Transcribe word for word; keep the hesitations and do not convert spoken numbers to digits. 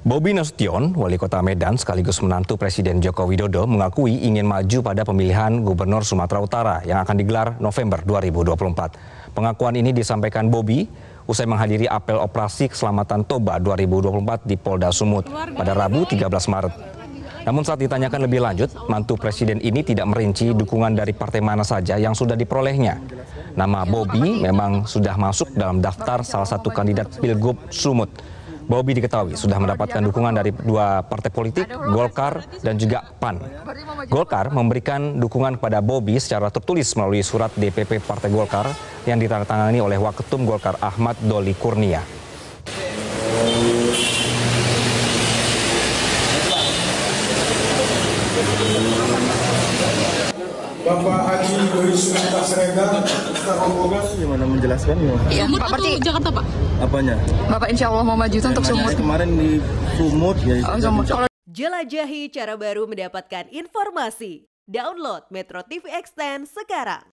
Bobi Nasution, wali kota Medan sekaligus menantu Presiden Joko Widodo, mengakui ingin maju pada pemilihan Gubernur Sumatera Utara yang akan digelar November dua ribu dua puluh empat. Pengakuan ini disampaikan Bobi usai menghadiri apel operasi keselamatan Toba dua ribu dua puluh empat di Polda Sumut pada Rabu tiga belas Maret. Namun saat ditanyakan lebih lanjut, mantu Presiden ini tidak merinci dukungan dari partai mana saja yang sudah diperolehnya. Nama Bobi memang sudah masuk dalam daftar salah satu kandidat Pilgub Sumut. Bobi diketahui sudah mendapatkan dukungan dari dua partai politik, Golkar dan juga P A N. Golkar memberikan dukungan kepada Bobi secara tertulis melalui surat D P P Partai Golkar yang ditandatangani oleh Waketum Golkar Ahmad Doli Kurnia. Bapak Haji Doi Sultan Srega, gimana menjelaskan ya? Iya, Pak, berarti Jakarta, Pak. Apanya? Bapak insya Allah mau maju ya, untuk Sumut. Kemarin di Sumut ya. Oh, Sumut. Jelajahi cara baru mendapatkan informasi. Download Metro T V Extend sekarang.